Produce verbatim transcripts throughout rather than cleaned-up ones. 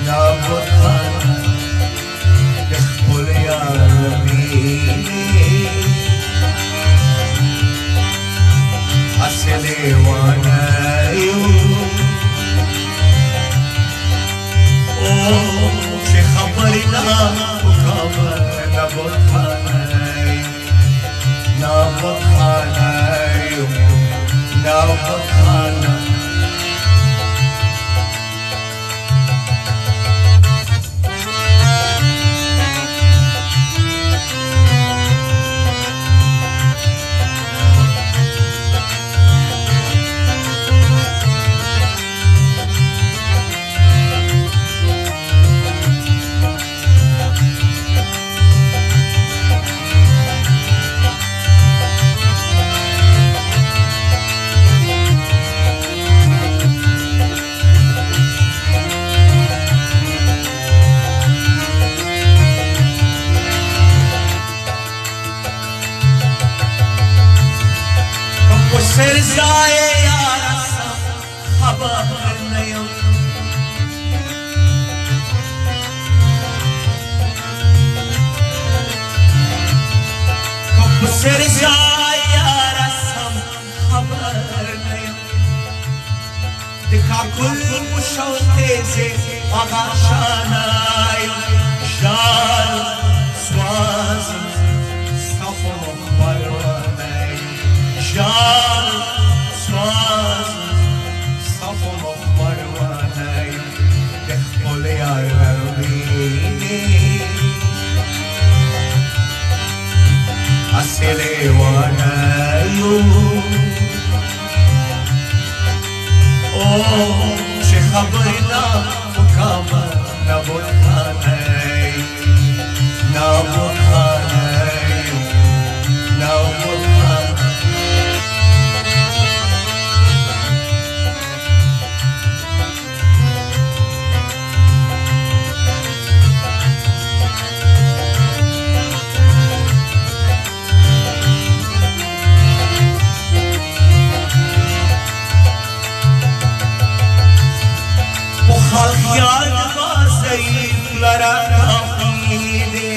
نبود خانه دخل يارميني أسلي وانا يوم أوه شي خبرنا وخبر نبود خانه نبود خانه نبود خانه سرزاي يا رسم خبر النيم كم سرزاي يا رسم خبر النيم دكا كل مشوتيزي أغاشاناي شال سوازم صفو مخبروناي شال سواز صفو مخبروناي دخل يارميني أسلي وانا يوم أوه شي خبرنا وكامل نبود خاني نبود خاني نبود خاني خيال ما سيف لرانا فيني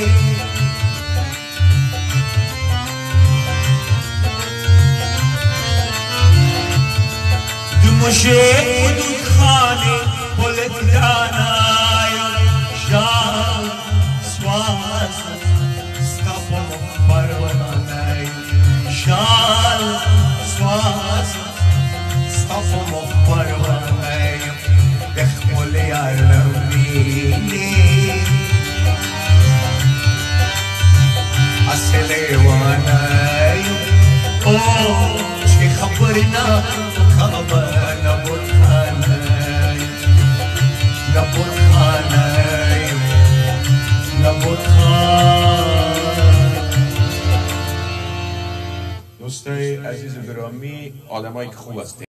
دمشق ودود خاني قلت داناي جال سواز استفو مخبروناي جال سواز استفو مخبروناي دخل يارميني أسلي وانا أوه شي خبرنا خبر نبود خاني نبود خاني نبود خاني. دوستای عزیز و گرامی، آدمایی که خوب هستید.